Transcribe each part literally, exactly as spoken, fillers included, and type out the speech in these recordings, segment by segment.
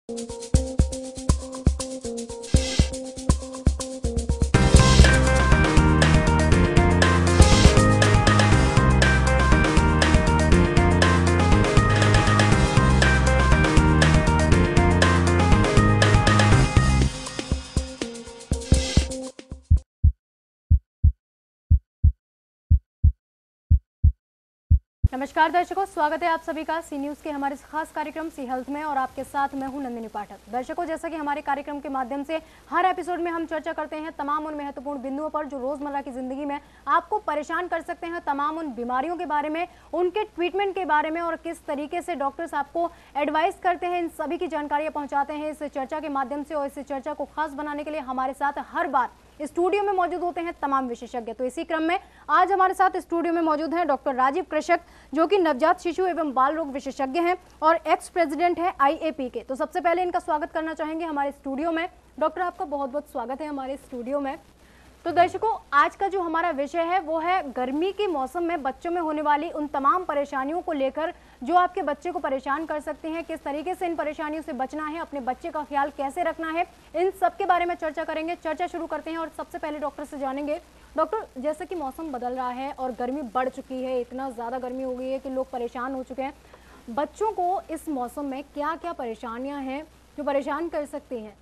नमस्कार दर्शकों, स्वागत है आप सभी का सी न्यूज़ के हमारे खास कार्यक्रम सी हेल्थ में और आपके साथ मैं हूं नंदिनी पाठक। दर्शकों, जैसा कि हमारे कार्यक्रम के माध्यम से हर एपिसोड में हम चर्चा करते हैं तमाम उन महत्वपूर्ण बिंदुओं पर जो रोजमर्रा की जिंदगी में आपको परेशान कर सकते हैं, तमाम उन बीमारियों के बारे में, उनके ट्रीटमेंट के बारे में और किस तरीके से डॉक्टर्स आपको एडवाइस करते हैं, इन सभी की जानकारियां पहुंचाते हैं इस चर्चा के माध्यम से। और इस चर्चा को खास बनाने के लिए हमारे साथ हर बार स्टूडियो में मौजूद होते हैं तमाम विशेषज्ञ। तो इसी क्रम में आज हमारे साथ स्टूडियो में मौजूद हैं डॉक्टर राजीव कृषक, जो कि नवजात शिशु एवं बाल रोग विशेषज्ञ हैं और एक्स प्रेसिडेंट हैं आई ए पी के। तो सबसे पहले इनका स्वागत करना चाहेंगे हमारे स्टूडियो में। डॉक्टर, आपका बहुत बहुत स्वागत है हमारे स्टूडियो में। तो दर्शकों, आज का जो हमारा विषय है वो है गर्मी के मौसम में बच्चों में होने वाली उन तमाम परेशानियों को लेकर जो आपके बच्चे को परेशान कर सकती हैं, किस तरीके से इन परेशानियों से बचना है, अपने बच्चे का ख्याल कैसे रखना है, इन सब के बारे में चर्चा करेंगे। चर्चा शुरू करते हैं और सबसे पहले डॉक्टर से जानेंगे। डॉक्टर, जैसे कि मौसम बदल रहा है और गर्मी बढ़ चुकी है, इतना ज़्यादा गर्मी हो गई है कि लोग परेशान हो चुके हैं, बच्चों को इस मौसम में क्या क्या परेशानियाँ हैं जो परेशान कर सकती हैं?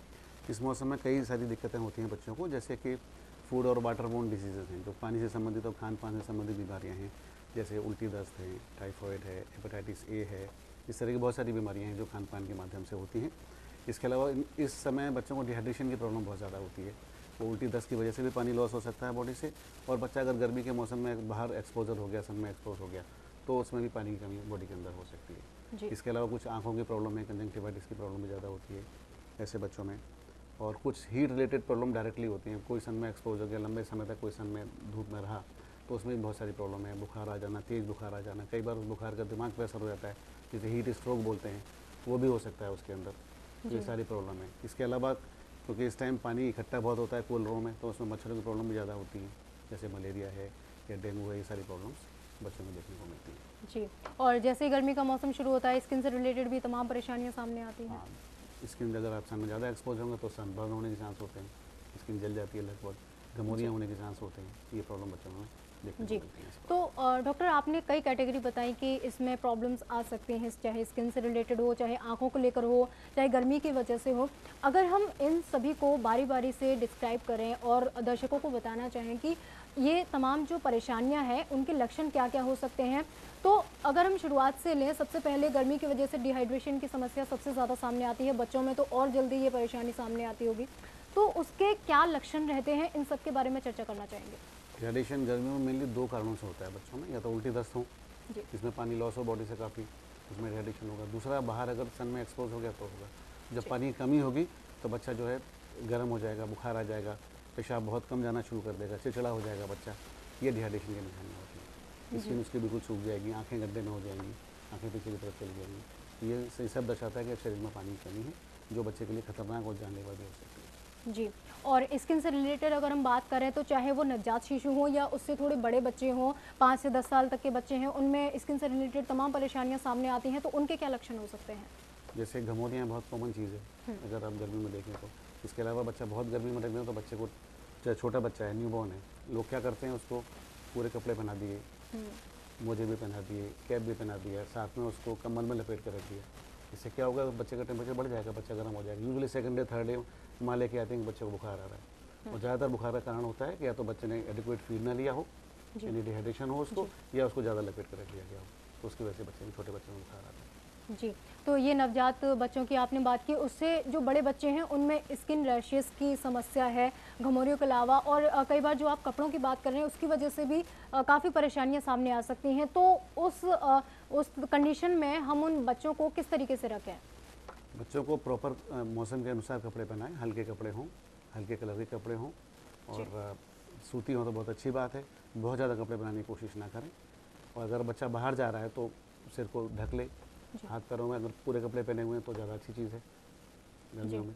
इस मौसम में कई सारी दिक्कतें होती हैं बच्चों को, जैसे कि फूड और वाटरबोर्न डिजीज़ेज हैं, जो पानी से संबंधित और खान पान से संबंधित बीमारियां हैं, जैसे उल्टी दस्त है, टाइफॉइड है, हेपेटाइटिस ए है। इस तरह की बहुत सारी बीमारियां हैं जो खान पान के माध्यम से होती हैं। इसके अलावा इस समय बच्चों को डिहाइड्रेशन की प्रॉब्लम बहुत ज़्यादा होती है। तो उल्टी दस्त की वजह से भी पानी लॉस हो सकता है बॉडी से, और बच्चा अगर गर्मी के मौसम में बाहर एक्सपोजर हो गया, सन में एक्सपोज हो गया, तो उसमें भी पानी की कमी बॉडी के अंदर हो सकती है। इसके अलावा कुछ आँखों की प्रॉब्लम है, कंजंक्टिवाइटिस की प्रॉब्लम भी ज़्यादा होती है ऐसे बच्चों में। और कुछ हीट रिलेटेड प्रॉब्लम डायरेक्टली होती हैं। कोई सन में एक्सपोज हो गया, लंबे समय तक कोई सन में धूप में रहा, तो उसमें भी बहुत सारी प्रॉब्लम है। बुखार आ जाना, तेज़ बुखार आ जाना, कई बार उस बुखार का दिमाग पर असर हो जाता है, जिसे हीट स्ट्रोक बोलते हैं, वो भी हो सकता है उसके अंदर। ये सारी प्रॉब्लम है। इसके अलावा क्योंकि इस टाइम पानी इकट्ठा बहुत होता है कूलरों में, तो उसमें मच्छरों की प्रॉब्लम भी ज़्यादा होती है, जैसे मलेरिया है या डेंगू है। ये सारी प्रॉब्लम्स बच्चों में देखने को मिलती हैं। जी, और जैसे ही गर्मी का मौसम शुरू होता है, स्किन से रिलेटेड भी तमाम परेशानियां सामने आती हैं। हाँ, स्किन अगर आप सन में ज़्यादा एक्सपोज होंगे तो सनबर्न होने के चांस होते हैं, स्किन जल जाती है, लगभग गमोरियाँ होने के चांस होते हैं। ये प्रॉब्लम बच्चों में देखने को मिलती है। तो डॉक्टर, आपने कई कैटेगरी बताई कि इसमें प्रॉब्लम्स आ सकती हैं, चाहे स्किन से रिलेटेड हो, चाहे आंखों को लेकर हो, चाहे गर्मी की वजह से हो। अगर हम इन सभी को बारी बारी से डिस्क्राइब करें और दर्शकों को बताना चाहें कि ये तमाम जो परेशानियां हैं उनके लक्षण क्या क्या हो सकते हैं, तो अगर हम शुरुआत से लें, सबसे पहले गर्मी की वजह से डिहाइड्रेशन की समस्या सबसे ज़्यादा सामने आती है बच्चों में, तो और जल्दी ये परेशानी सामने आती होगी, तो उसके क्या लक्षण रहते हैं, इन सब के बारे में चर्चा करना चाहेंगे। डिहाइड्रेशन गर्मियों में मेनली दो कारणों से होता है बच्चों में, या तो उल्टी दस्त हो जिसमें पानी लॉस हो बॉडी से काफ़ी, उसमें डिहाइड्रेशन होगा। दूसरा, बाहर अगर सन में एक्सपोज हो गया तो होगा। जब पानी की कमी होगी तो बच्चा जो है गर्म हो जाएगा, बुखार आ जाएगा, पेशाब बहुत कम जाना शुरू कर देगा, चिड़चिड़ा हो जाएगा बच्चा। ये डिहाइड्रेशन के निशानी होती है। स्किन उसकी बिल्कुल सूख जाएगी, आँखें गड्ढे में हो जाएंगी, आँखें पीछे की तरफ चली जाएंगी। ये सब दर्शाता है कि शरीर में पानी की कमी है, जो बच्चे के लिए खतरनाक और जानलेवा भी हो सकती है। जी, और स्किन से रिलेटेड अगर हम बात करें तो चाहे वो नवजात शिशु हों या उससे थोड़े बड़े बच्चे हों, पाँच से दस साल तक के बच्चे हैं, उनमें स्किन से रिलेटेड तमाम परेशानियां सामने आती हैं, तो उनके क्या लक्षण हो सकते हैं? जैसे घमौरियाँ बहुत कॉमन चीज़ है अगर आप गर्मी में देखें तो। इसके अलावा बच्चा बहुत गर्मी में रख दें तो बच्चे को, चाहे छोटा बच्चा है, न्यूबॉर्न है, लोग क्या करते हैं, उसको पूरे कपड़े पहना दिए, मोजे भी पहना दिए, कैप भी पहना दिया, साथ में उसको कम्बल में लपेट कर रख दिया। इससे क्या होगा, बच्चे का टेम्परेचर बढ़ जाएगा, बच्चा गर्म हो जाएगा। Usually second day third day माँ लेके आते हैं कि बच्चे को बुखार आ रहा है, और ज़्यादातर बुखार का कारण होता है कि या तो बच्चे ने एडिक्वेट फीड ना लिया हो, यानी डिहाइड्रेशन हो उसको, या उसको ज़्यादा लपेट कर रख लिया गया हो, तो उसकी वजह से बच्चे में, छोटे बच्चे में बुखार आता है। जी, तो ये नवजात बच्चों की आपने बात की, उससे जो बड़े बच्चे हैं उनमें स्किन रैशेस की समस्या है, घमौरियों के अलावा, और कई बार जो आप कपड़ों की बात कर रहे हैं उसकी वजह से भी काफ़ी परेशानियां सामने आ सकती हैं। तो उस आ, उस कंडीशन में हम उन बच्चों को किस तरीके से रखें? बच्चों को प्रॉपर मौसम के अनुसार कपड़े पहनाएं, हल्के कपड़े हों, हल्के कलर के कपड़े हों, और सूती हो तो बहुत अच्छी बात है। बहुत ज़्यादा कपड़े पहनाने की कोशिश ना करें। और अगर बच्चा बाहर जा रहा है तो सिर को ढक ले, हाथ पैरों में अगर पूरे कपड़े पहने हुए हैं तो ज़्यादा अच्छी चीज़ है गर्मियों में।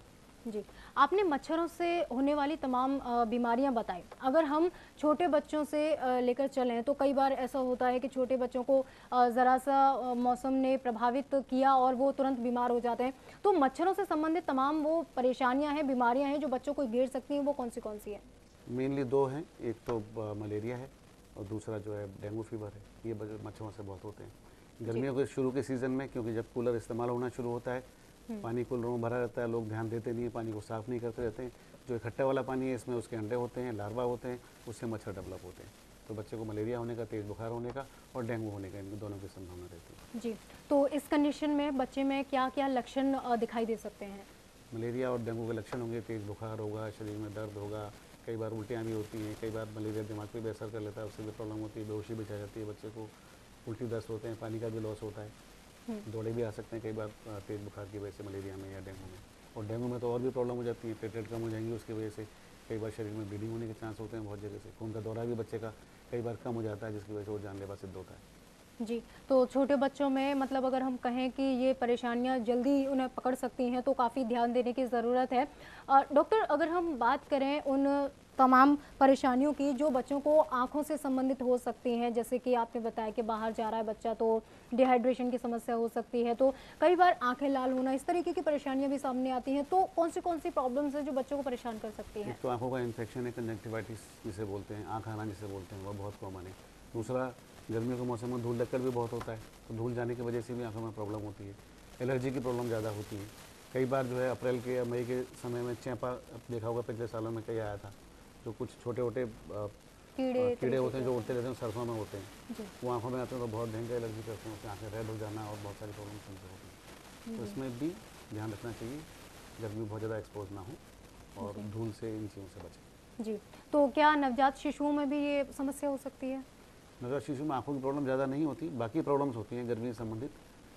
जी, आपने मच्छरों से होने वाली तमाम अ, बीमारियां बताई। अगर हम छोटे बच्चों से अ, लेकर चलें तो कई बार ऐसा होता है कि छोटे बच्चों को अ, ज़रा सा अ, मौसम ने प्रभावित किया और वो तुरंत बीमार हो जाते हैं। तो मच्छरों से संबंधित तमाम वो परेशानियां हैं, बीमारियां हैं जो बच्चों को घेर सकती हैं, वो कौन सी कौन सी हैं? मेनली दो हैं, एक तो अ, मलेरिया है और दूसरा जो है डेंगू फीवर है। ये बज- मच्छरों से बहुत होते हैं जी। गर्मियों के शुरू के सीज़न में, क्योंकि जब कूलर इस्तेमाल होना शुरू होता है, पानी कूलरों में भरा रहता है, लोग ध्यान देते नहीं हैं, पानी को साफ़ नहीं करते रहते हैं। जो इकट्ठा वाला पानी है इसमें उसके अंडे होते हैं, लार्वा होते हैं, उससे मच्छर डेवलप होते हैं। तो बच्चे को मलेरिया होने का, तेज़ बुखार होने का और डेंगू होने का, इनकी दोनों की संभावना रहती है। जी, तो इस कंडीशन में बच्चे में क्या-क्या लक्षण अ, दिखाई दे सकते हैं? मलेरिया और डेंगू के लक्षण होंगे, तेज़ बुखार होगा, शरीर में दर्द होगा, कई बार उल्टियाँ भी होती हैं, कई बार मलेरिया दिमाग पे भी असर कर लेता है, उससे भी प्रॉब्लम होती है, बेहोशी भी छा जाती है बच्चे को, उल्टी दस्त होते हैं, पानी का भी लॉस होता है, दौड़े भी आ सकते हैं कई बार अ, तेज़ बुखार की वजह से मलेरिया में या डेंगू में। और डेंगू में तो और भी प्रॉब्लम हो जाती है, प्लेटलेट कम हो जाएंगी उसकी वजह से, कई बार शरीर में ब्लीडिंग होने के चांस होते हैं बहुत जगह से, खून का दौरा भी बच्चे का कई बार कम हो जाता है, जिसकी वजह से वो जानलेवा सिद्ध होता है। जी, तो छोटे बच्चों में मतलब अगर हम कहें कि ये परेशानियाँ जल्दी उन्हें पकड़ सकती हैं तो काफ़ी ध्यान देने की ज़रूरत है। अ, डॉक्टर, अगर हम बात करें उन तमाम परेशानियों की जो बच्चों को आँखों से संबंधित हो सकती हैं, जैसे कि आपने बताया कि बाहर जा रहा है बच्चा तो डिहाइड्रेशन की समस्या हो सकती है, तो कई बार आँखें लाल होना, इस तरीके की परेशानियाँ भी सामने आती हैं, तो कौन-सी कौन-सी प्रॉब्लम्स हैं जो बच्चों को परेशान कर सकती एक हैं? तो आँखों का इन्फेक्शन है, कंजक्टिवाइटिस जिसे बोलते हैं, आँख आना जिसे बोलते हैं, वो बहुत कॉमन है। दूसरा, गर्मियों के मौसम में धूल लक्कड़ भी बहुत होता है, तो धूल जाने की वजह से भी आँखों में प्रॉब्लम होती है। एलर्जी की प्रॉब्लम ज़्यादा होती है। कई बार जो है अप्रैल के या मई के समय में चेपा, अब देखा होगा पिछले सालों में कई आया था, जो कुछ छोटे-छोटे अ अ, कीड़े कीड़े तरीके होते के हैं जो होते उड़ते रहते हैं, सरसों में होते हैं। हैं। जी। वो आँखों में आते हैं तो बहुत भयंकर एलर्जी करते हैं, उससे आँखें रेड हो जाना और बहुत सारी प्रॉब्लम्स उनसे होती हैं। तो जी, इसमें भी ध्यान रखना चाहिए, गर्मी बहुत ज़्यादा एक्सपोज़ ना हो और जी। धूल से इन चीज़ों से बचें। जी, तो क्या नवजात शिशुओं में भी ये समस्या हो सकती है? नवजात शिशु में आँखों की प्रॉब्लम ज़्यादा नहीं होती, बाकी प्रॉब्लम्स होती हैं गर्मी से संबंधित,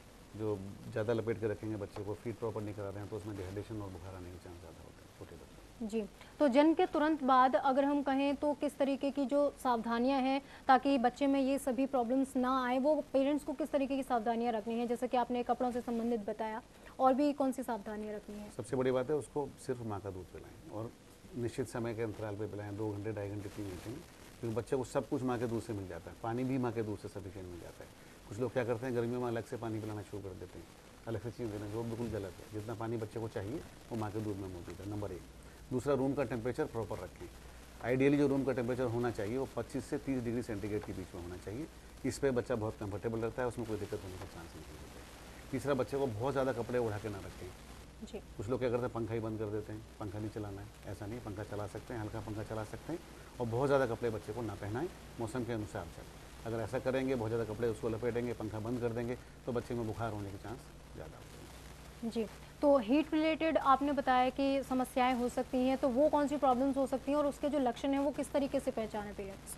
जो ज़्यादा लपेट के रखेंगे बच्चे को, फीड प्रॉपर नहीं करा रहे हैं, तो उसमें डिहाइड्रेशन और बुखार आने के चांस ज़्यादा होते हैं छोटे बच्चों जी, तो जन्म के तुरंत बाद अगर हम कहें तो किस तरीके की जो सावधानियाँ हैं ताकि बच्चे में ये सभी प्रॉब्लम्स ना आए, वो पेरेंट्स को किस तरीके की सावधानियाँ रखनी हैं? जैसे कि आपने कपड़ों से संबंधित बताया, और भी कौन-सी सावधानियाँ रखनी हैं? में। सबसे बड़ी बात है उसको सिर्फ माँ का दूध पिलाएं और निश्चित समय के अंतराल पे पिलाएं, दो घंटे, ढाई घंटे, तीन घंटे में, क्योंकि बच्चे को सब कुछ माँ के दूध से मिल जाता है, पानी भी माँ के दूध से सफिशिएंट मिल जाता है। कुछ लोग क्या करते हैं, गर्मियों में अलग से पानी पिलाना शुरू कर देते हैं, अलग से चीज़ देना, जो बिल्कुल गलत है। जितना पानी बच्चे को चाहिए वो माँ के दूध में मौजूद है, नंबर एक। दूसरा, रूम का टेम्परेचर प्रॉपर रखें। आइडियली जो रूम का टेम्परेचर होना चाहिए वो पच्चीस से तीस डिग्री सेंटीग्रेड के बीच में होना चाहिए। इस पे बच्चा बहुत कंफर्टेबल रहता है, उसमें कोई दिक्कत होने का चांस नहीं होता है। तीसरा, बच्चे को बहुत ज़्यादा कपड़े उड़ा के ना रखें। जी। कुछ लोग क्या करते हैं, पंखा ही बंद कर देते हैं, पंखा नहीं चलाना है, ऐसा नहीं, पंखा चला सकते हैं, हल्का पंखा चला सकते हैं, और बहुत ज़्यादा कपड़े बच्चे को ना पहनाएं, मौसम के अनुसार चलें। अगर ऐसा करेंगे, बहुत ज़्यादा कपड़े उसको लपेटेंगे, पंखा बंद कर देंगे, तो बच्चे में बुखार होने के चांस ज़्यादा होते हैं। जी, तो हीट रिलेटेड आपने बताया कि समस्याएँ हो सकती हैं, तो वो कौन-सी प्रॉब्लम्स हो सकती हैं और उसके जो लक्षण हैं वो किस तरीके से पहचानें पेरेंट्स?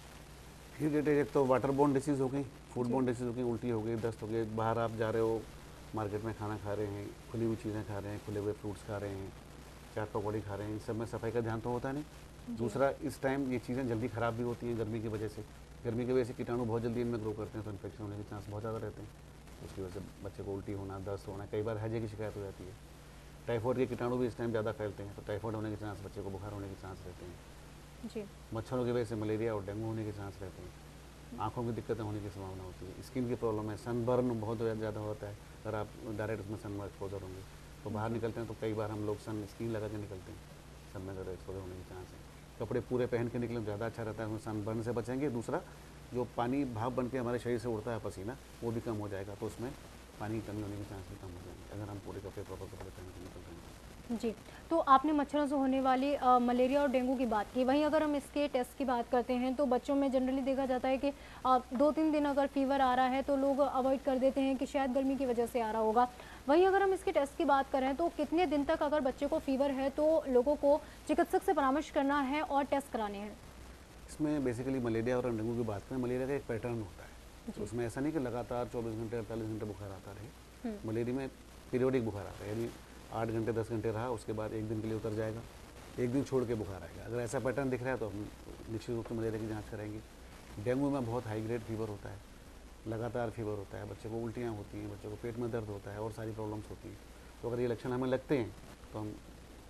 हीट रिलेटेड एक तो वाटर बोर्न डिसीज़ हो गई, फूड जी। बोर्न डिसीज़ हो गई, उल्टी हो गई, दस्त हो गई, बाहर आप जा रहे हो, मार्केट में खाना खा रहे हैं, खुली हुई चीज़ें खा रहे हैं, खुले हुए फ्रूट्स खा रहे हैं, चाट पकौड़ी खा रहे हैं, इन सब में सफाई का ध्यान तो होता नहीं। दूसरा, इस टाइम ये चीज़ें जल्दी ख़राब भी होती हैं गर्मी की वजह से। गर्मी की वजह से कीटाणु बहुत जल्दी इनमें ग्रो करते हैं, तो इन्फेक्शन होने के चांस बहुत ज़्यादा रहते हैं। उसकी वजह से बच्चे को उल्टी होना, दस्त होना, कई बार हैजे की शिकायत हो जाती है। टाइफाइड के कीटाणु भी इस टाइम ज़्यादा फैलते हैं, तो टाइफाइड होने के चांस, बच्चे को बुखार होने के चांस रहते हैं। जी। मच्छरों की वजह से मलेरिया और डेंगू होने के चांस रहते हैं। आँखों की दिक्कतें होने की संभावना होती है, स्किन की प्रॉब्लम है, सनबर्न बहुत ज़्यादा होता है। अगर आप डायरेक्ट उसमें सन में एक्सपोजर होंगे तो बाहर निकलते हैं, तो कई बार हम लोग सन स्क्रीन लगा के निकलते हैं, सन में ज़्यादा एक्सपोजर होने के चांस है। कपड़े पूरे पहन के निकलें ज़्यादा अच्छा रहता है, उसमें सनबर्न से बचेंगे। दूसरा, जो पानी भाप बन के हमारे शरीर से उड़ता है पसीना, वो भी कम हो जाएगा, तो उसमें पानी की कमी होने के चांस भी कम हो जाएंगे अगर हम पूरे कपड़े प्रॉपर कपड़े पहन के निकल रहे हैं। जी, तो आपने मच्छरों से होने वाली अ, मलेरिया और डेंगू की बात की। वहीं अगर हम इसके टेस्ट की बात करते हैं तो बच्चों में जनरली देखा जाता है कि अ, दो तीन दिन अगर फीवर आ रहा है तो लोग अवॉइड कर देते हैं कि शायद गर्मी की वजह से आ रहा होगा। वहीं अगर हम इसके टेस्ट की बात करें तो कितने दिन तक अगर बच्चे को फीवर है तो लोगों को चिकित्सक से परामर्श करना है और टेस्ट कराने हैं? इसमें बेसिकली मलेरिया और डेंगू की बात करें, मलेरिया का एक पैटर्न होता है, तो उसमें ऐसा नहीं कि लगातार चौबीस घंटे अड़तालीस घंटे बुखार आता रहे। मलेरिया में पीरियोडिक बुखार आता है, यानी आठ घंटे दस घंटे रहा, उसके बाद एक दिन के लिए उतर जाएगा, एक दिन छोड़ के बुखार आएगा। अगर ऐसा पैटर्न दिख रहा है तो हम निश्चित रूप से मलेरिया की जांच करेंगे। डेंगू में बहुत हाई ग्रेड फीवर होता है, लगातार फीवर होता है, बच्चे को उल्टियाँ होती हैं, बच्चे को पेट में दर्द होता है और सारी प्रॉब्लम्स होती हैं। तो अगर ये लक्षण हमें लगते हैं तो हम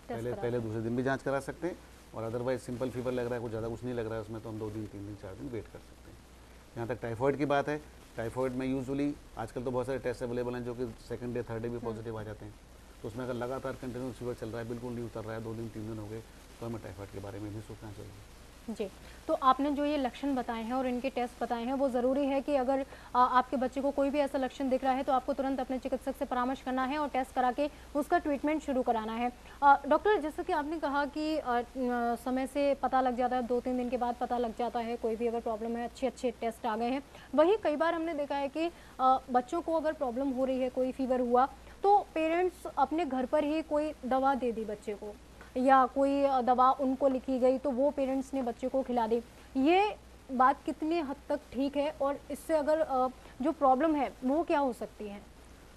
पहले पहले दूसरे दिन भी जांच करा सकते हैं, और अदरवाइज सिंपल फीवर लग रहा है, कुछ ज़्यादा कुछ नहीं लग रहा है उसमें, तो हम दो दिन तीन दिन चार दिन वेट कर सकते हैं। जहाँ तक टाइफॉइड की बात है, टाइफॉइड में यूजुअली आजकल तो बहुत सारे टेस्ट अवेलेबल हैं जो कि सेकंड डे थर्ड डे भी पॉजिटिव आ जाते हैं। तो उसमें अगर लगातार कंटिन्यूस फीवर चल रहा है, बिल्कुल नहीं उतर रहा है, दो दिन तीन दिन हो गए, तो हमें टाइफॉइड के बारे में भी सोचना चाहिए। जी, तो आपने जो ये लक्षण बताए हैं और इनके टेस्ट बताए हैं, वो ज़रूरी है कि अगर आ, आपके बच्चे को कोई भी ऐसा लक्षण दिख रहा है तो आपको तुरंत अपने चिकित्सक से परामर्श करना है और टेस्ट करा के उसका ट्रीटमेंट शुरू कराना है। आ, डॉक्टर, जैसा कि आपने कहा कि आ, न, समय से पता लग जाता है, दो तीन दिन के बाद पता लग जाता है कोई भी अगर प्रॉब्लम है, अच्छे अच्छे टेस्ट आ गए हैं। वहीं कई बार हमने देखा है कि आ, बच्चों को अगर प्रॉब्लम हो रही है, कोई फीवर हुआ, तो पेरेंट्स अपने घर पर ही कोई दवा दे दी बच्चे को, या कोई दवा उनको लिखी गई तो वो पेरेंट्स ने बच्चे को खिला दी। ये बात कितनी हद तक ठीक है, और इससे अगर जो प्रॉब्लम है वो क्या हो सकती है?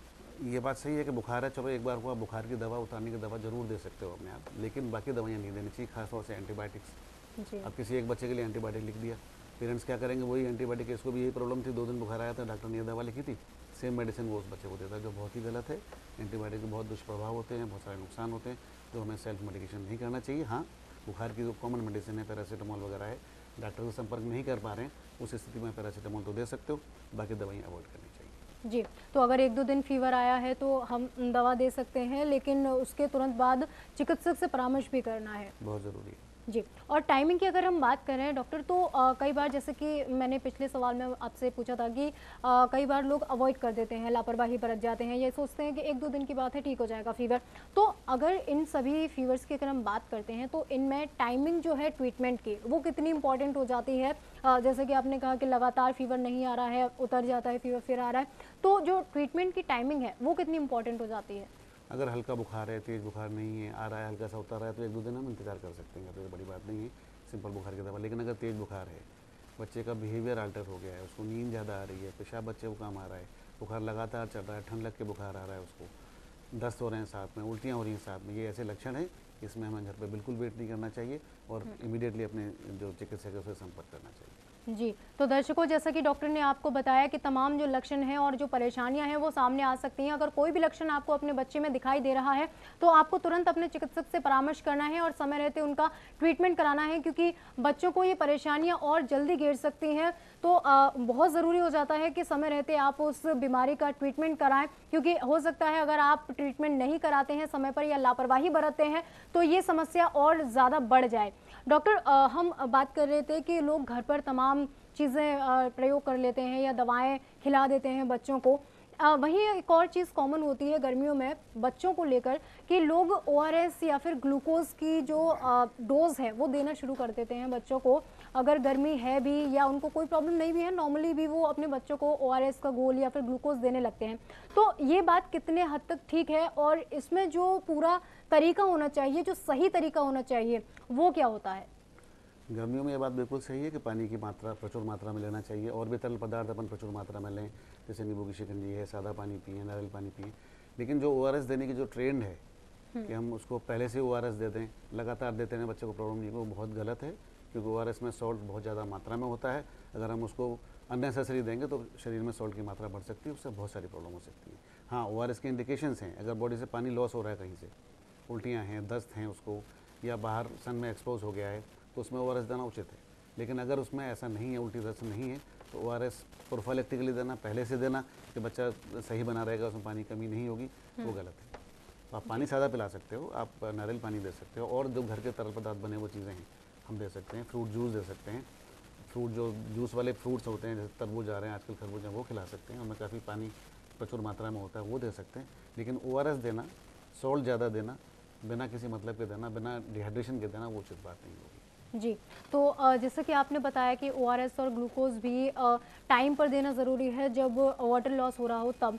ये बात सही है कि बुखार है, चलो एक बार हुआ, बुखार की दवा, उतारने की दवा जरूर दे सकते हो अपने आप, लेकिन बाकी दवाइयाँ नहीं देनी चाहिए, खासतौर से एंटीबायोटिक्स। अब किसी एक बच्चे के लिए एंटीबायोटिक लिख दिया, पेरेंट्स क्या करेंगे, वही एंटीबायोटिक, इसको भी यही प्रॉब्लम थी, दो दिन बुखार आया था, डॉक्टर ने ये दवा लिखी थी, सेम मेडिसिन वो उस बच्चे को देता है, जो बहुत ही गलत है। एंटीबायोटिक के बहुत दुष्प्रभाव होते हैं, बहुत सारे नुकसान होते हैं, जो हमें सेल्फ मेडिकेशन नहीं करना चाहिए। हाँ, बुखार की जो कॉमन मेडिसिन है, पैरासीटामोल वगैरह है, डॉक्टर से संपर्क नहीं कर पा रहे हैं, उस स्थिति में पैरासीटामोल तो दे सकते हो, बाकी दवाइयाँ अवॉइड करनी चाहिए। जी, तो अगर एक दो दिन फीवर आया है तो हम दवा दे सकते हैं, लेकिन उसके तुरंत बाद चिकित्सक से परामर्श भी करना है, बहुत ज़रूरी है। जी। और टाइमिंग की अगर हम बात करें डॉक्टर, तो आ, कई बार, जैसे कि मैंने पिछले सवाल में आपसे पूछा था कि आ, कई बार लोग अवॉइड कर देते हैं, लापरवाही बरत जाते हैं, ये सोचते हैं कि एक दो दिन की बात है, ठीक हो जाएगा फीवर। तो अगर इन सभी फीवर्स की अगर हम बात करते हैं तो इनमें टाइमिंग जो है ट्रीटमेंट की, वो कितनी इंपॉर्टेंट हो जाती है? आ, जैसे कि आपने कहा कि लगातार फीवर नहीं आ रहा है, उतर जाता है फीवर, फिर आ रहा है, तो जो ट्रीटमेंट की टाइमिंग है वो कितनी इंपॉर्टेंट हो जाती है? अगर हल्का बुखार है, तेज़ बुखार नहीं है, आ रहा है, हल्का सा उतर रहा है, तो एक दो दिन हम इंतजार कर सकते हैं, तो बड़ी बात नहीं है, सिंपल बुखार की दवा। लेकिन अगर तेज़ बुखार है, बच्चे का बिहेवियर अल्टर हो गया है, उसको नींद ज़्यादा आ रही है, पेशाब बच्चे को कम आ रहा है, बुखार लगातार चल रहा है, ठंड लग के बुखार आ रहा है उसको, दस्त हो रहे हैं साथ में, उल्टियाँ हो रही हैं साथ में, ये ऐसे लक्षण हैं, इसमें हमें घर पे बिल्कुल वेट नहीं करना चाहिए और इमीडिएटली अपने जो चिकित्सक है उससे संपर्क करना चाहिए। जी, तो दर्शकों, जैसा कि डॉक्टर ने आपको बताया कि तमाम जो लक्षण हैं और जो परेशानियां हैं वो सामने आ सकती हैं। अगर कोई भी लक्षण आपको अपने बच्चे में दिखाई दे रहा है तो आपको तुरंत अपने चिकित्सक से परामर्श करना है और समय रहते उनका ट्रीटमेंट कराना है, क्योंकि बच्चों को ये परेशानियां और जल्दी घेर सकती हैं। तो आ, बहुत ज़रूरी हो जाता है कि समय रहते आप उस बीमारी का ट्रीटमेंट कराएं, क्योंकि हो सकता है अगर आप ट्रीटमेंट नहीं कराते हैं समय पर या लापरवाही बरतते हैं तो ये समस्या और ज़्यादा बढ़ जाए। डॉक्टर, हम बात कर रहे थे कि लोग घर पर तमाम चीज़ें प्रयोग कर लेते हैं या दवाएं खिला देते हैं बच्चों को। वहीं एक और चीज़ कॉमन होती है गर्मियों में बच्चों को लेकर कि लोग ओ आर एस या फिर ग्लूकोज की जो डोज है वो देना शुरू कर देते हैं बच्चों को। अगर गर्मी है भी या उनको कोई प्रॉब्लम नहीं भी है, नॉर्मली भी वो अपने बच्चों को ओ आर एस का घोल या फिर ग्लूकोज देने लगते हैं। तो ये बात कितने हद तक ठीक है, और इसमें जो पूरा तरीका होना चाहिए, जो सही तरीका होना चाहिए, वो क्या होता है? गर्मियों में ये बात बिल्कुल सही है कि पानी की मात्रा प्रचुर मात्रा में लेना चाहिए, और भी तरल पदार्थ अपन प्रचुर मात्रा में लें, जैसे नींबू की शिकंजी है, सादा पानी पिए, नारियल पानी पिए। लेकिन जो ओ आर एस देने की जो ट्रेंड है कि हम उसको पहले से ओ आर एस दे दें, लगातार देते हैं, बच्चे को प्रॉब्लम नहीं, वो बहुत गलत है, क्योंकि ओ आर एस में सॉल्ट बहुत ज़्यादा मात्रा में होता है। अगर हम उसको अननेसेसरी देंगे तो शरीर में सॉल्ट की मात्रा बढ़ सकती है, उससे बहुत सारी प्रॉब्लम हो सकती है। हाँ, ओ आर एस के इंडिकेशंस हैं, अगर बॉडी से पानी लॉस हो रहा है, कहीं से उल्टियाँ हैं, दस्त हैं उसको, या बाहर सन में एक्सपोज हो गया है, तो उसमें ओ आर एस देना उचित है। लेकिन अगर उसमें ऐसा नहीं है, उल्टी दस्त नहीं है, तो ओ आर एस प्रोफाइलेक्टिकली देना, पहले से देना कि बच्चा सही बना रहेगा, उसमें पानी कमी नहीं होगी, वो गलत है। तो आप पानी सादा पिला सकते हो, आप नारियल पानी दे सकते हो, और जो घर के तरल पदार्थ बने वो चीज़ें हैं हम दे सकते हैं। फ्रूट जूस दे सकते हैं, फ्रूट जो जूस वाले फ्रूट्स होते हैं, जैसे तरबूज आ रहे हैं आजकल, खरबूज हैं, वो खिला सकते हैं, उनमें काफ़ी पानी प्रचुर मात्रा में होता है, वो दे सकते हैं। लेकिन ओ आर एस देना, सॉल्ट ज़्यादा देना, बिना किसी मतलब के देना, बिना डिहाइड्रेशन के देना, वो उचित बात नहीं होगी। जी, तो जैसे कि आपने बताया कि ओ आर एस और ग्लूकोज भी टाइम पर देना ज़रूरी है जब वाटर लॉस हो रहा हो तब।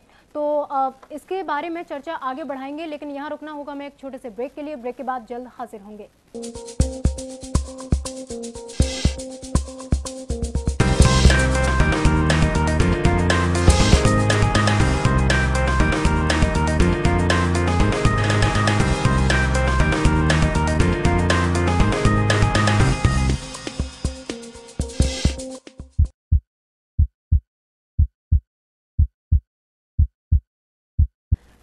तो इसके बारे में चर्चा आगे बढ़ाएंगे, लेकिन यहाँ रुकना होगा मैं एक छोटे से ब्रेक के लिए। ब्रेक के बाद जल्द हाजिर होंगे।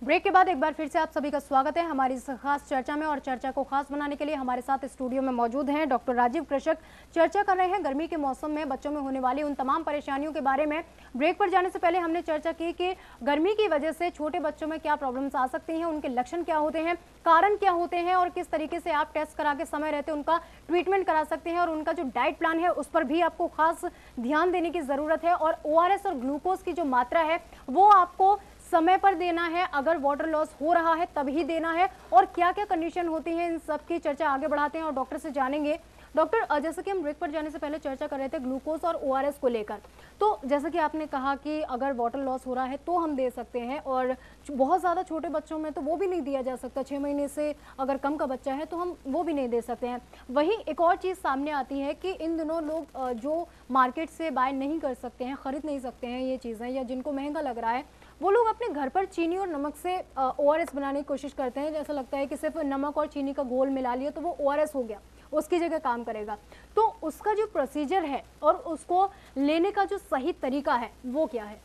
ब्रेक के बाद एक बार फिर से आप सभी का स्वागत है हमारी इस खास चर्चा में। और चर्चा को खास बनाने के लिए हमारे साथ स्टूडियो में मौजूद हैं डॉक्टर राजीव कृषक। चर्चा कर रहे हैं गर्मी के मौसम में बच्चों में होने वाली उन तमाम परेशानियों के बारे में। ब्रेक पर जाने से पहले हमने चर्चा की कि गर्मी की वजह से छोटे बच्चों में क्या प्रॉब्लम्स आ सकती हैं, उनके लक्षण क्या होते हैं, कारण क्या होते हैं और किस तरीके से आप टेस्ट करा के समय रहते उनका ट्रीटमेंट करा सकते हैं। और उनका जो डाइट प्लान है उस पर भी आपको खास ध्यान देने की जरूरत है। और ओ आर एस और ग्लूकोज की जो मात्रा है वो आपको समय पर देना है, अगर वाटर लॉस हो रहा है तभी देना है। और क्या क्या कंडीशन होती है, इन सब की चर्चा आगे बढ़ाते हैं और डॉक्टर से जानेंगे। डॉक्टर, जैसे कि हम ब्रेक पर जाने से पहले चर्चा कर रहे थे ग्लूकोज और ओ आर एस को लेकर, तो जैसे कि आपने कहा कि अगर वाटर लॉस हो रहा है तो हम दे सकते हैं, और बहुत ज़्यादा छोटे बच्चों में तो वो भी नहीं दिया जा सकता। छः महीने से अगर कम का बच्चा है तो हम वो भी नहीं दे सकते हैं। वहीं एक और चीज़ सामने आती है कि इन दिनों लोग जो मार्केट से बाय नहीं कर सकते हैं, ख़रीद नहीं सकते हैं ये चीज़ें, या जिनको महंगा लग रहा है, वो लोग अपने घर पर चीनी और नमक से ओ आर एस बनाने की कोशिश करते हैं। जैसा लगता है कि सिर्फ नमक और चीनी का घोल मिला लिया तो वो ओ आर एस हो गया, उसकी जगह काम करेगा। तो उसका जो प्रोसीजर है और उसको लेने का जो सही तरीका है वो क्या है?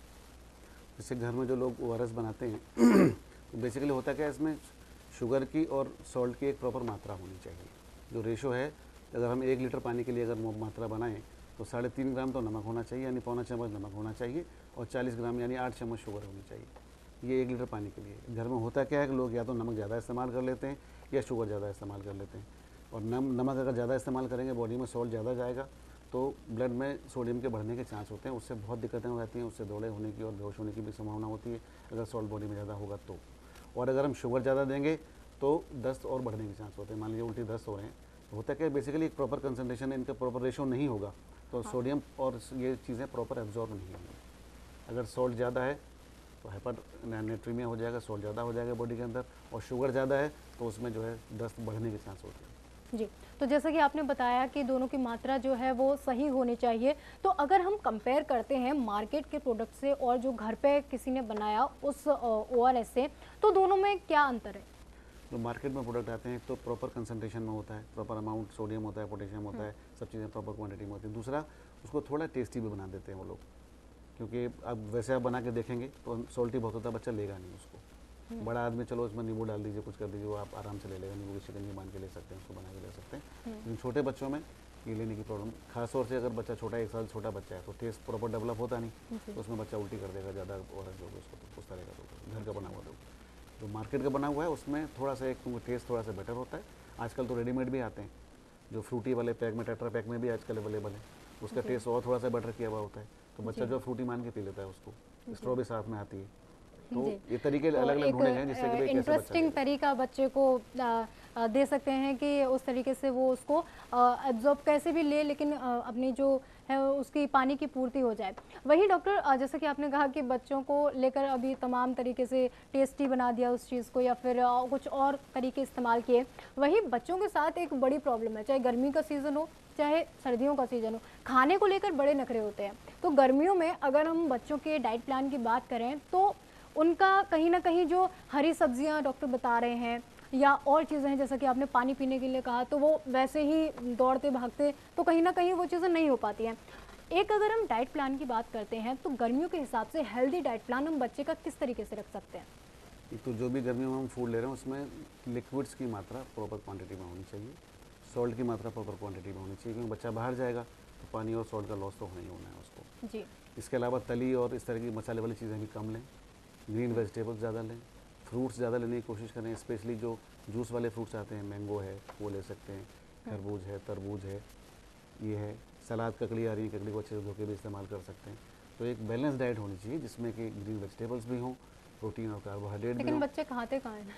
जैसे घर में जो लोग ओ आर एस बनाते हैं तो बेसिकली होता क्या है, इसमें शुगर की और सॉल्ट की एक प्रॉपर मात्रा होनी चाहिए। जो रेशो है, अगर हम एक लीटर पानी के लिए अगर मात्रा बनाएं तो साढ़े तीन ग्राम तो नमक होना चाहिए, यानी पौना चम्मच नमक होना चाहिए, और चालीस ग्राम यानी आठ चम्मच शुगर होनी चाहिए। ये एक लीटर पानी के लिए। घर में होता क्या है कि लोग या तो नमक ज़्यादा इस्तेमाल कर लेते हैं या शुगर ज़्यादा इस्तेमाल कर लेते हैं। और नम नमक अगर ज़्यादा इस्तेमाल करेंगे, बॉडी में सॉल्ट ज़्यादा जाएगा तो ब्लड में सोडियम के बढ़ने के चांस होते हैं, उससे बहुत दिक्कतें हो जाती हैं, उससे दौड़े होने की और बेहोश होने की भी संभावना होती है अगर सॉल्ट बॉडी में ज़्यादा होगा तो। और अगर हम शुगर ज़्यादा देंगे तो दस्त और बढ़ने के चांस होते हैं। मान लीजिए उल्टी दस्त हो रहे हैं, होता क्या है बेसिकली एक प्रॉपर कंसंट्रेशन है, इनका प्रॉपर रेशो नहीं होगा तो हाँ। सोडियम और ये चीज़ें प्रॉपर एब्जॉर्ब नहीं होंगी। अगर सॉल्ट ज़्यादा है तो हाइपर नेट्रीमिया हो जाएगा, सॉल्ट ज़्यादा हो जाएगा बॉडी के अंदर, और शुगर ज़्यादा है तो उसमें जो है दस्त बढ़ने के चांस होते हैं। जी, तो जैसा कि आपने बताया कि दोनों की मात्रा जो है वो सही होनी चाहिए। तो अगर हम कंपेयर करते हैं मार्केट के प्रोडक्ट से और जो घर पे किसी ने बनाया उस ओ आर एस से, तो दोनों में क्या अंतर है? जो मार्केट में प्रोडक्ट आते हैं तो प्रॉपर कंसंट्रेशन में होता है, प्रॉपर अमाउंट सोडियम होता है, पोटेशियम होता है, सब चीज़ें प्रॉपर क्वांटिटी में होती है। दूसरा, उसको थोड़ा टेस्टी भी बना देते हैं वो लोग, क्योंकि अब वैसे आप बना के देखेंगे तो सॉल्टी बहुत होता है, बच्चा लेगा नहीं उसको। बड़ा आदमी चलो उसमें नींबू डाल दीजिए, कुछ कर दीजिए, वो आप आराम से ले लेगा, नींबू की शिकंजी मान के ले सकते हैं, उसको बना के ले सकते हैं। लेकिन छोटे बच्चों में ये लेने की प्रॉब्लम, खासतौर से अगर बच्चा छोटा, एक साल छोटा बच्चा है तो टेस्ट प्रॉपर डेवलप होता नहीं, तो उसमें बच्चा उल्टी कर देगा ज़्यादा और दोगे उसको, तो उस तरह का दोगे। घर का बना हुआ दोगे, जो मार्केट का बना हुआ है उसमें थोड़ा सा एक टेस्ट थोड़ा सा बेटर होता है। आजकल तो रेडीमेड भी आते हैं जो फ्रूटी वाले पैक में, टेट्रा पैक में भी आजकल अवेलेबल है, उसका टेस्ट और थोड़ा सा बेटर किया हुआ होता है, तो बच्चा जो फ्रूटी मान के पी लेता है उसको। स्ट्रॉ भी साथ में आती है, तो ये तरीके अलग अलग ढूंढे हैं जिससे कि इंटरेस्टिंग तरीका बच्चे को आ, आ, दे सकते हैं कि उस तरीके से वो उसको एब्जॉर्ब कैसे भी ले, लेकिन आ, अपनी जो है उसकी पानी की पूर्ति हो जाए। वही डॉक्टर, जैसे कि आपने कहा कि बच्चों को लेकर अभी तमाम तरीके से टेस्टी बना दिया उस चीज़ को, या फिर आ, कुछ और तरीके इस्तेमाल किए। वही बच्चों के साथ एक बड़ी प्रॉब्लम है, चाहे गर्मी का सीज़न हो चाहे सर्दियों का सीज़न हो, खाने को लेकर बड़े नखरे होते हैं। तो गर्मियों में अगर हम बच्चों के डाइट प्लान की बात करें तो उनका कहीं ना कहीं जो हरी सब्जियां डॉक्टर बता रहे हैं या और चीज़ें हैं, जैसा कि आपने पानी पीने के लिए कहा, तो वो वैसे ही दौड़ते भागते तो कहीं ना कहीं वो चीज़ें नहीं हो पाती हैं। एक अगर हम डाइट प्लान की बात करते हैं तो गर्मियों के हिसाब से हेल्दी डाइट प्लान हम बच्चे का किस तरीके से रख सकते हैं? तो जो भी गर्मियों में हम फूड ले रहे हैं उसमें लिक्विड्स की मात्रा प्रॉपर क्वांटिटी में होनी चाहिए, सॉल्ट की मात्रा प्रॉपर क्वांटिटी में होनी चाहिए, क्योंकि बच्चा बाहर जाएगा तो पानी और सॉल्ट का लॉस तो होना ही होना है उसको जी। इसके अलावा तली और इस तरह की मसाले वाली चीज़ें भी कम लें, ग्रीन वेजिटेबल्स ज़्यादा लें, फ्रूट्स ज़्यादा लेने की कोशिश करें, स्पेशली जो जूस वाले फ्रूट्स आते हैं, मैंगो है वो ले सकते हैं, खरबूज है, तरबूज है, ये है, सलाद ककड़ी आ रही है, ककड़ी को अच्छे से धो के भी इस्तेमाल कर सकते हैं। तो एक बैलेंस डाइट होनी चाहिए जिसमें कि ग्रीन वेजिटेबल्स भी हों, प्रोटीन और कार्बोहाइड्रेट भी हों। लेकिन बच्चे खाते कहाँ हैं?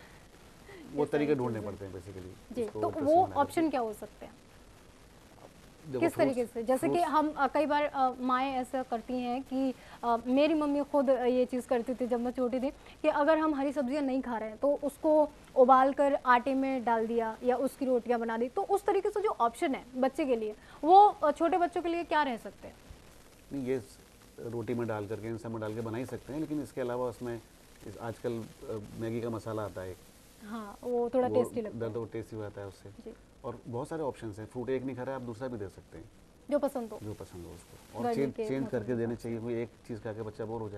वो तरीके ढूंढने पड़ते हैं बेसिकली जी। तो वो ऑप्शन क्या हो सकते हैं, किस तरीके से? जैसे कि हम कई बार माएँ ऐसा करती हैं कि आ, मेरी मम्मी खुद ये चीज़ करती थी जब मैं छोटी थी कि अगर हम हरी सब्जियां नहीं खा रहे हैं तो उसको उबाल कर आटे में डाल दिया या उसकी रोटियां बना दी। तो उस तरीके से जो ऑप्शन है बच्चे के लिए, वो छोटे बच्चों के लिए क्या रह सकते हैं? नहीं, ये रोटी में डाल करके, इन सब में डाल के बना ही सकते हैं, लेकिन इसके अलावा उसमें इस आजकल मैगी का मसाला आता है, हाँ वो थोड़ा टेस्टी लगता है, दर्द टेस्टी आता है उससे। और बहुत सारे ऑप्शंस हैं, फ्रूट एक नहीं खा रहा है आप दूसरा भी दे सकते हैं, जो पसंद हो जो पसंद हो उसको, और चेंज चेंज करके देने चाहिए, कोई एक चीज़ खा के बच्चा बोर हो जाएगा।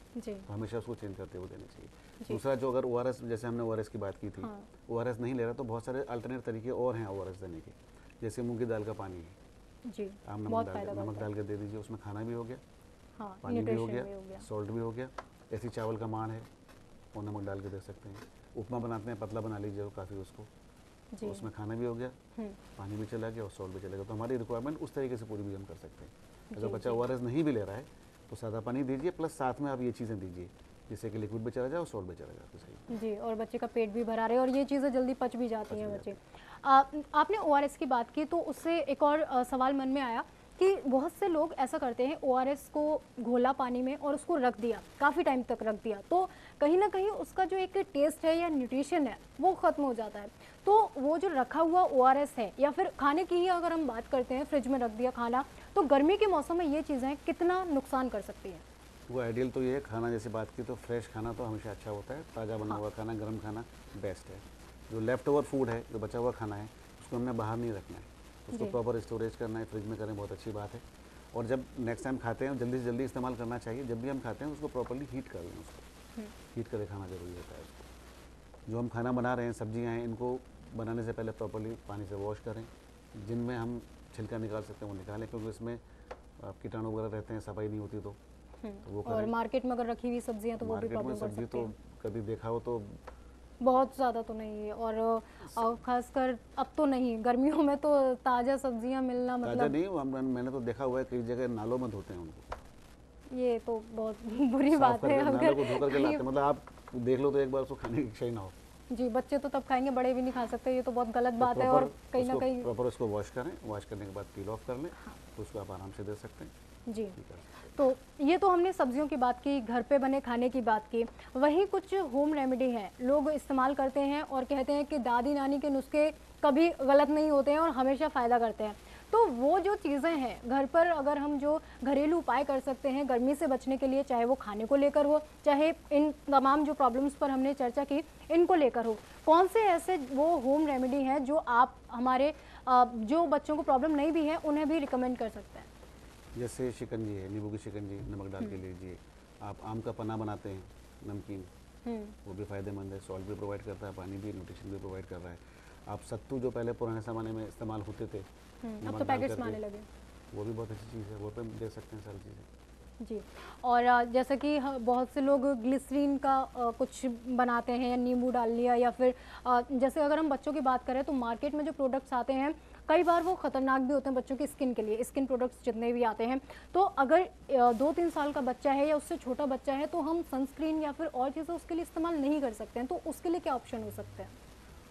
जी। तो हमेशा उसको चेंज करते हुए देना चाहिए। दूसरा, जो अगर ओ आर एस, जैसे हमने ओ आर एस की बात की थी, ओ आर एस नहीं ले रहा तो बहुत सारे अल्टरनेट तरीके और हैं ओ आर एस देने के, जैसे मूंग की दाल का पानी है जी, आप नमक डाल के नमक डाल के दे दीजिए, उसमें खाना भी हो गया, हाँ, पानी भी हो गया, सॉल्ट भी हो गया। ऐसी चावल का माण है वो नमक डाल के दे सकते हैं। उपमा बनाते हैं, पतला बना लीजिए वो काफ़ी उसको, तो उसमें खाना भी हो गया, पानी भी चला गया और सॉल्ट भी चला गया, तो हमारी रिक्वायरमेंट उस तरीके से पूरी भी हम कर सकते हैं। अगर बच्चा ओ आर एस नहीं भी ले रहा है तो सादा पानी दीजिए, प्लस साथ में आप ये चीज़ें दीजिए जिससे कि लिक्विड भी चला जाए और सॉल्ट भी चला जाए, तो सही जी, और बच्चे का पेट भी भरा रहे और ये चीज़ें जल्दी पच भी जाती हैं बच्चे। आ, आपने ओ आर एस की बात की तो उससे एक और आ, सवाल मन में आया कि बहुत से लोग ऐसा करते हैं, ओ आर एस को घोला पानी में और उसको रख दिया, काफ़ी टाइम तक रख दिया, तो कहीं ना कहीं उसका जो एक टेस्ट है या न्यूट्रिशन है वो ख़त्म हो जाता है। तो वो जो रखा हुआ ओ आर एस है, या फिर खाने की ही अगर हम बात करते हैं, फ्रिज में रख दिया खाना, तो गर्मी के मौसम में ये चीज़ें कितना नुकसान कर सकती हैं? वो आइडियल तो ये है, खाना जैसे बात की तो फ्रेश खाना तो हमेशा अच्छा होता है, ताज़ा बना हुआ खाना, गर्म खाना बेस्ट है। जो लेफ्ट ओवर फूड है, जो बचा हुआ खाना है, उसको हमने बाहर नहीं रखना है, उसको प्रॉपर स्टोरेज करना है, फ्रिज में करें, बहुत अच्छी बात है। और जब नेक्स्ट टाइम खाते हैं जल्दी से जल्दी इस्तेमाल करना चाहिए, जब भी हम खाते हैं उसको प्रॉपरली हीट कर लें, उसको हीट करके खाना जरूरी होता है उसको। जो हम खाना बना रहे हैं, सब्जियाँ हैं, इनको बनाने से पहले प्रॉपरली पानी से वॉश करें, जिनमें हम छिलका निकाल सकते हैं वो निकालें, क्योंकि इसमें कीटाणु वगैरह रहते हैं, सफाई नहीं होती तो तो वो और मार्केट में अगर रखी हुई सब्जियां तो वो भी प्रॉब्लम कर सकती है। तो कभी देखा हो तो बहुत ज़्यादा तो नहीं है, और खासकर अब तो नहीं, गर्मियों में तो ताज़ा सब्जियां मिलना मतलब ताज़ा नहीं, हम मैंने तो देखा हुआ है कई जगह नालों में धोते हैं उनको, ये तो बहुत बुरी बात है। नालों को धो करके लाते हैं, मतलब आप देख लो तो एक बार उसको खाने की इच्छा ही ना हो। जी, बच्चे तो तब खाएंगे, बड़े भी नहीं खा सकते, ये तो बहुत गलत बात है। और कहीं ना कहीं प्रॉपर उसको वॉश करें, वॉश करने के बाद पील ऑफ कर लें, तो उसको आप आराम से दे सकते हैं। जी, तो ये तो हमने सब्जियों की बात की, घर पे बने खाने की बात की। वहीं कुछ होम रेमेडी हैं, लोग इस्तेमाल करते हैं और कहते हैं कि दादी नानी के नुस्खे कभी गलत नहीं होते हैं और हमेशा फ़ायदा करते हैं। तो वो जो चीज़ें हैं घर पर, अगर हम जो घरेलू उपाय कर सकते हैं गर्मी से बचने के लिए, चाहे वो खाने को लेकर हो, चाहे इन तमाम जो प्रॉब्लम्स पर हमने चर्चा की इनको लेकर हो, कौन से ऐसे वो होम रेमेडी हैं जो आप हमारे जो बच्चों को प्रॉब्लम नहीं भी है उन्हें भी रिकमेंड कर सकते हैं? जैसे शिकंजी है, नींबू की शिकंजी नमक डाल के लीजिए। आप आम का पन्ना बनाते हैं नमकीन, वो भी फ़ायदेमंद है, सॉल्ट भी प्रोवाइड करता है, पानी भी, न्यूट्रिशन भी प्रोवाइड कर रहा है। आप सत्तू जो पहले पुराने ज़माने में इस्तेमाल होते थे, अब तो पैकेट्स में आने लगे, वो भी बहुत अच्छी चीज़ है, वो पे दे सकते हैं सारी चीज़ें। जी, और जैसे कि बहुत से लोग ग्लिसरीन का कुछ बनाते हैं, या नींबू डाल लिया, या फिर जैसे अगर हम बच्चों की बात करें तो मार्केट में जो प्रोडक्ट्स आते हैं कई बार वो ख़तरनाक भी होते हैं बच्चों की स्किन के लिए, स्किन प्रोडक्ट्स जितने भी आते हैं। तो अगर दो तीन साल का बच्चा है या उससे छोटा बच्चा है तो हम सनस्क्रीन या फिर और चीज़ें उसके लिए इस्तेमाल नहीं कर सकते हैं, तो उसके लिए क्या ऑप्शन हो सकते हैं?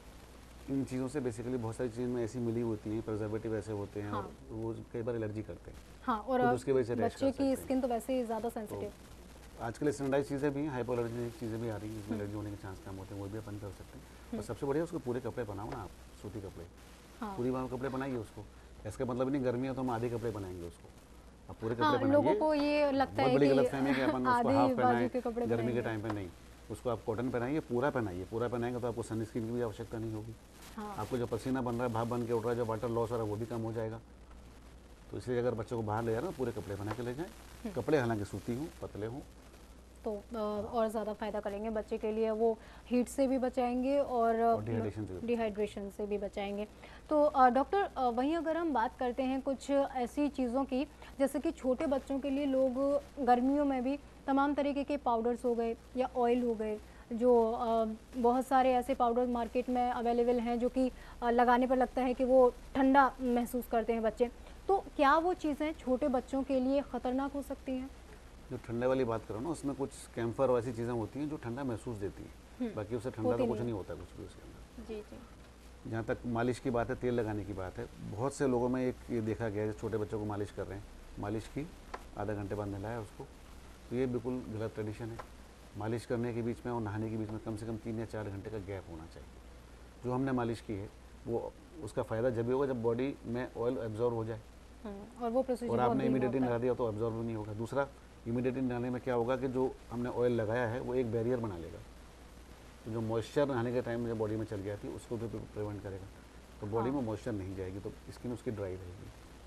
इन चीज़ों से बेसिकली बहुत सारी चीज़ें में ऐसी मिली होती हैं, प्रिजर्वेटिव ऐसे होते हैं, हाँ। और वो कई बार एलर्जी करते हैं, हाँ, और तो उसकी वजह से बच्चे की स्किन तो वैसे ही ज़्यादा सेंसिटिव। तो आजकल स्टैंडर्डाइज चीज़ें भी हैं, हाइपोअलर्जेनिक चीज़ें भी आ रही हैं जिसमें एलर्जी होने के चांस कम होते हैं, वो भी अपन कर सकते हैं। और सबसे बढ़िया उसको पूरे कपड़े बनाओ ना आप, सूती कपड़े, हाँ। पूरी बार कपड़े बनाइए उसको, इसका मतलब नहीं गर्मी है तो हम आधे कपड़े बनाएंगे उसको, अब पूरे कपड़े बनाइए। लोगों को ये लगता है कि गलतफहमी है कि अपन उसको हाफ पहनाएं गर्मी के टाइम पे, नहीं, उसको आप कॉटन पहनाइए, पूरा पहनाइए, पूरा पहनाएंगे तो आपको सनस्क्रीन की भी आवश्यकता नहीं होगी। हाँ। आपको जो पसीना बन रहा है, भाप बन के उठ रहा है, जो वाटर लॉस हो रहा है वो भी कम हो जाएगा। तो इसलिए अगर बच्चों को बाहर ले जा रहे हो पूरे कपड़े बना के ले जाएं, कपड़े हालांकि सूती हों, पतले हों, तो और ज़्यादा फ़ायदा करेंगे बच्चे के लिए, वो हीट से भी बचाएंगे और, और डिहाइड्रेशन से भी बचाएंगे। तो डॉक्टर, वहीं अगर हम बात करते हैं कुछ ऐसी चीज़ों की, जैसे कि छोटे बच्चों के लिए लोग गर्मियों में भी तमाम तरीके के पाउडर्स हो गए या ऑयल हो गए, जो बहुत सारे ऐसे पाउडर मार्केट में अवेलेबल हैं जो कि लगाने पर लगता है कि वो ठंडा महसूस करते हैं बच्चे, तो क्या वो चीज़ें छोटे बच्चों के लिए ख़तरनाक हो सकती हैं? जो ठंडे वाली बात करो ना, उसमें कुछ कैम्फर और ऐसी चीज़ें होती हैं जो ठंडा महसूस देती हैं, बाकी उससे ठंडा तो कुछ नहीं होता कुछ भी उसके अंदर। जी जी। जहाँ तक मालिश की बात है, तेल लगाने की बात है, बहुत से लोगों में एक ये देखा गया है, छोटे बच्चों को मालिश कर रहे हैं, मालिश की आधा घंटे बाद नहलाया उसको, तो ये बिल्कुल गलत ट्रेडिशन है। मालिश करने के बीच में और नहाने के बीच में कम से कम तीन या चार घंटे का गैप होना चाहिए। जो हमने मालिश की है वो उसका फ़ायदा जब भी होगा जब बॉडी में ऑयल एब्जॉर्ब हो जाए, और वो और आपने इमीडिएटली नहा दिया तो एब्जॉर्ब नहीं होगा। दूसरा, इमीडिएटली नहाने में क्या होगा कि जो हमने ऑयल लगाया है वो एक बैरियर बना लेगा, तो जो मॉइस्चर नहाने के टाइम में बॉडी में चल गया थी उसको भी प्रिवेंट करेगा, तो बॉडी में मॉइस्चर नहीं जाएगी, तो स्किन उसकी ड्राई रहेगी।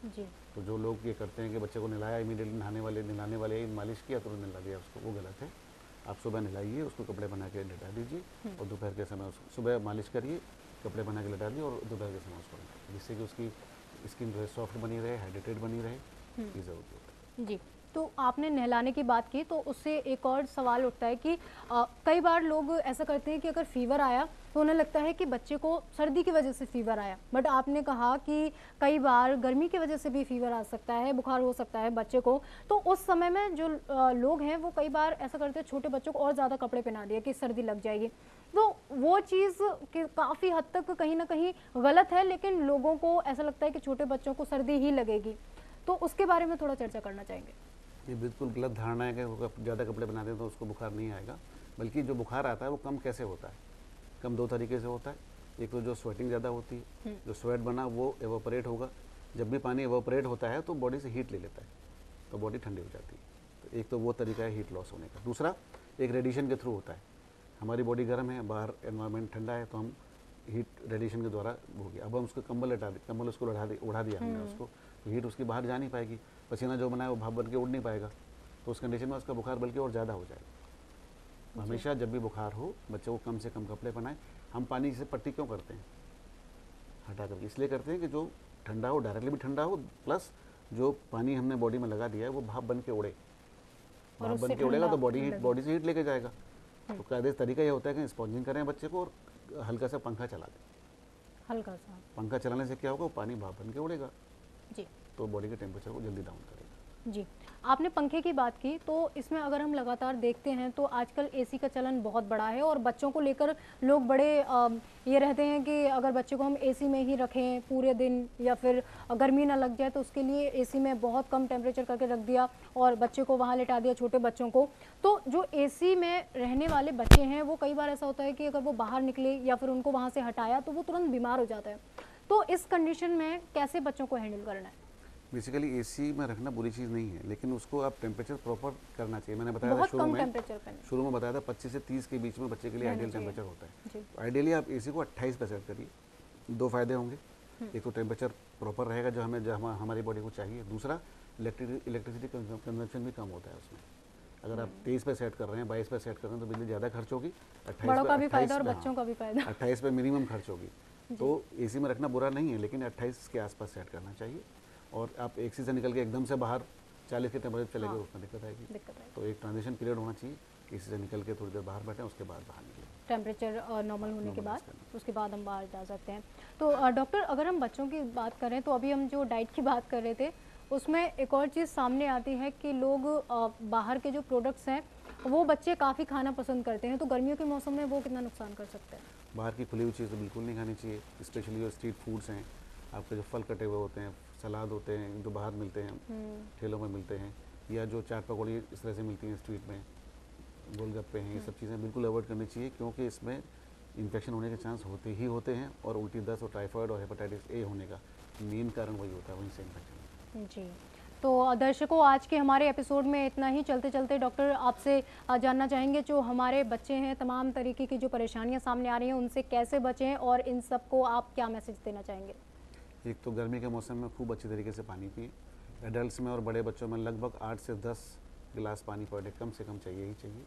है। तो जो लोग ये करते हैं कि बच्चे को नहलाया, इमीडिएटली नहाने वाले नहलाने वाले ही मालिश किया तुरंत नहला दिया उसको, वो गलत है। आप सुबह नहलाइए, उसको कपड़े बना के लेटा दीजिए और दोपहर के समय उसको सुबह मालिश करिए, कपड़े बना के लेटा दिए और दोपहर के समय उसको नहलाइए, जिससे कि उसकी स्किन जो है सॉफ्ट बनी रहे, हाइड्रेटेड बनी रहे, ये ज़रूरी होता है। जी, तो आपने नहलाने की बात की तो उससे एक और सवाल उठता है कि आ, कई बार लोग ऐसा करते हैं कि अगर फीवर आया तो उन्हें लगता है कि बच्चे को सर्दी की वजह से फीवर आया, बट आपने कहा कि कई बार गर्मी की वजह से भी फीवर आ सकता है, बुखार हो सकता है बच्चे को। तो उस समय में जो आ, लोग हैं वो कई बार ऐसा करते हैं, छोटे बच्चों को और ज़्यादा कपड़े पहना दिए कि सर्दी लग जाएगी। तो वो चीज़ काफ़ी हद तक कहीं ना कहीं गलत है, लेकिन लोगों को ऐसा लगता है कि छोटे बच्चों को सर्दी ही लगेगी, तो उसके बारे में थोड़ा चर्चा करना चाहेंगे। ये बिल्कुल गलत धारणा है कि वो ज़्यादा कपड़े बनाते हैं तो उसको बुखार नहीं आएगा, बल्कि जो बुखार आता है वो कम कैसे होता है, कम दो तरीके से होता है। एक तो जो स्वेटिंग ज़्यादा होती है, जो स्वेट बना वो एवोपरेट होगा, जब भी पानी एवोपरेट होता है तो बॉडी से हीट ले लेता है, तो बॉडी ठंडी हो जाती है। तो एक तो वो तरीका है हीट लॉस होने का। दूसरा एक रेडिएशन के थ्रू होता है, हमारी बॉडी गर्म है, बाहर एनवायरनमेंट ठंडा है, तो हम हीट रेडिएशन के द्वारा हो गया। अब हम उसको कंबल हटा दे कंबल उसको उड़ा दे उड़ा दिया हमने उसको, तो हीट उसकी बाहर जा नहीं पाएगी, पसीना जो बना है वो भाप बन के उड़ नहीं पाएगा, तो उस कंडीशन में उसका बुखार बल्कि और ज़्यादा हो जाएगा। हमेशा जब भी बुखार हो बच्चे को कम से कम कपड़े पहनाएं। हम पानी से पट्टी क्यों करते हैं हटा करके, इसलिए करते हैं कि जो ठंडा हो, डायरेक्टली भी ठंडा हो, प्लस जो पानी हमने बॉडी में लगा दिया है वो भाप बन के उड़े, भाप बन के उड़ेगा तो बॉडी हीट बॉडी से हीट लेके जाएगा। तो कायदे तरीका ये होता है कि स्पॉन्जिंग करें बच्चे को और हल्का सा पंखा चला दें। हल्का सा पंखा चलाने से क्या होगा, पानी भाप बन के उड़ेगा जी, तो बॉडी के टेम्परेचर को जल्दी डाउन करेगा। जी, आपने पंखे की बात की, तो इसमें अगर हम लगातार देखते हैं तो आजकल एसी का चलन बहुत बड़ा है और बच्चों को लेकर लोग बड़े आ, ये रहते हैं कि अगर बच्चे को हम एसी में ही रखें पूरे दिन या फिर गर्मी ना लग जाए, तो उसके लिए एसी में बहुत कम टेम्परेचर करके रख दिया और बच्चे को वहाँ लेटा दिया, छोटे बच्चों को। तो जो एसी में रहने वाले बच्चे हैं वो कई बार ऐसा होता है कि अगर वो बाहर निकले या फिर उनको वहाँ से हटाया तो वो तुरंत बीमार हो जाता है। तो इस कंडीशन में कैसे बच्चों को हैंडल करना है? बेसिकली एसी में रखना बुरी चीज़ नहीं है, लेकिन उसको आप टेम्परेचर प्रॉपर करना चाहिए। मैंने बताया था शुरू में शुरू में बताया था पच्चीस से तीस के बीच में बच्चे के लिए आइडियल टेम्परेचर होता है। आइडियली आप एसी को अट्ठाईस पे सेट करिए। दो फायदे होंगे, एक तो टेम्परेचर प्रॉपर रहेगा जो हमें जो हम, हमारी बॉडी को चाहिए, दूसरा इलेक्ट्रिक इलेक्ट्रिसिटी कंजम्पशन भी कम होता है उसमें। अगर आप तेईस पे सेट कर रहे हैं, बाईस पे सेट कर रहे हैं तो बिजली ज़्यादा खर्च होगी, अट्ठाईस पे मिनिमम खर्च होगी। तो एसी में रखना बुरा नहीं है, लेकिन अट्ठाईस के आसपास सेट करना चाहिए। और आप एक से निकल के एकदम से बाहर चालीस के टेम्परेचर चले गए, हाँ, उसमें दिक्कत आएगी। तो एक ट्रांजिशन पीरियड होना चाहिए, एसी से निकल के थोड़ी देर बाहर बैठें, उसके बाद बाहर निकलें, टेम्परेचर नॉर्मल होने के बाद उसके बाद हम बाहर जा सकते हैं। तो डॉक्टर अगर हम बच्चों की बात करें तो अभी हम जो डाइट की बात कर रहे थे उसमें एक और चीज़ सामने आती है कि लोग बाहर के जो प्रोडक्ट्स हैं वो बच्चे काफ़ी खाना पसंद करते हैं, तो गर्मियों के मौसम में वो कितना नुकसान कर सकते हैं? बाहर की खुली हुई चीज़ तो बिल्कुल नहीं खानी चाहिए, स्पेशली जो स्ट्रीट फूड्स हैं, आपके जो फल कटे हुए होते हैं, सलाद होते हैं जो बाहर मिलते हैं, ठेलों में मिलते हैं, या जो चाट पकौड़ी इस तरह से मिलती हैं स्ट्रीट में, गोलगप्पे हैं, ये सब चीज़ें बिल्कुल अवॉइड करनी चाहिए, क्योंकि इसमें इन्फेक्शन होने के चांस होते ही होते हैं। और उल्टी दस्त और टाइफाइड और हेपेटाइटिस ए होने का मेन कारण वही होता है, वहीं से इन्फेक्शन। जी, तो दर्शकों आज के हमारे एपिसोड में इतना ही। चलते चलते डॉक्टर आपसे जानना चाहेंगे जो हमारे बच्चे हैं, तमाम तरीके की जो परेशानियां सामने आ रही हैं उनसे कैसे बचें और इन सबको आप क्या मैसेज देना चाहेंगे? एक तो गर्मी के मौसम में खूब अच्छी तरीके से पानी पिए। एडल्ट्स में और बड़े बच्चों में लगभग आठ से दस गिलास पानी पर डे कम से कम चाहिए ही चाहिए।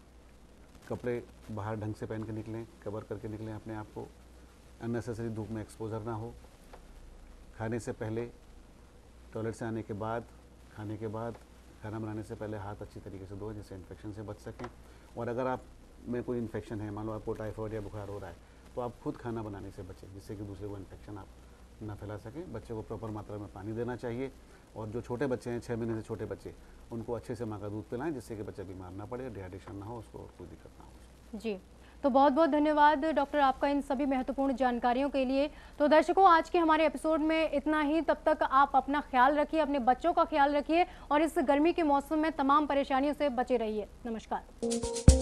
कपड़े बाहर ढंग से पहन के निकलें, कवर करके निकलें अपने आप को, अननेसेसरी धूप में एक्सपोजर ना हो। खाने से पहले, टॉयलेट से आने के बाद, खाने के बाद, खाना बनाने से पहले हाथ अच्छी तरीके से धोएं जिससे इन्फेक्शन से बच सकें। और अगर आप में कोई इन्फेक्शन है, मान लो आपको टाइफाइड या बुखार हो रहा है, तो आप खुद खाना बनाने से बचें जिससे कि दूसरे को इन्फेक्शन आप ना फैला सकें। बच्चे को प्रॉपर मात्रा में पानी देना चाहिए और जो छोटे बच्चे हैं, छः महीने से छोटे बच्चे, उनको अच्छे से माँ का दूध पिलाएं जिससे कि बच्चा बीमार ना पड़े, डिहाइड्रेशन ना हो, उसको और कोई दिक्कत ना हो। जी, तो बहुत बहुत धन्यवाद डॉक्टर आपका इन सभी महत्वपूर्ण जानकारियों के लिए। तो दर्शकों आज के हमारे एपिसोड में इतना ही। तब तक आप अपना ख्याल रखिए, अपने बच्चों का ख्याल रखिए और इस गर्मी के मौसम में तमाम परेशानियों से बचे रहिए। नमस्कार।